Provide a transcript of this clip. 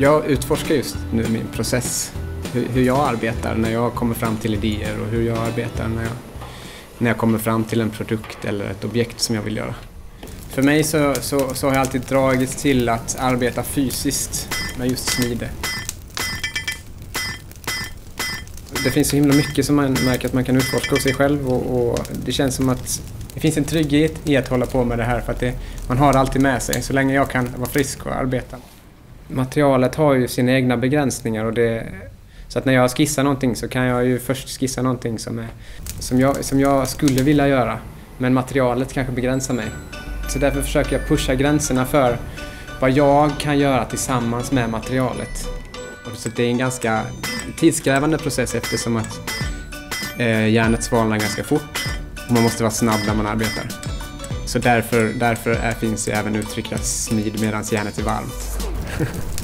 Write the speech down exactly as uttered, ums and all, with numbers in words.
Jag utforskar just nu min process, hur, hur jag arbetar när jag kommer fram till idéer och hur jag arbetar när jag, när jag kommer fram till en produkt eller ett objekt som jag vill göra. För mig så, så, så har jag alltid dragits till att arbeta fysiskt med just smide. Det finns så himla mycket som man märker att man kan utforska hos sig själv och, och det känns som att det finns en trygghet i att hålla på med det här för att det, man har alltid med sig så länge jag kan vara frisk och arbeta. Materialet har ju sina egna begränsningar och det, så att när jag skissar någonting så kan jag ju först skissa någonting som, är, som, jag, som jag skulle vilja göra men materialet kanske begränsar mig. Så därför försöker jag pusha gränserna för vad jag kan göra tillsammans med materialet. Så det är en ganska tidskrävande process eftersom att eh, järnet svalnar ganska fort och man måste vara snabb när man arbetar. Så därför, därför är, finns det även uttryckt smid medan järnet är varmt.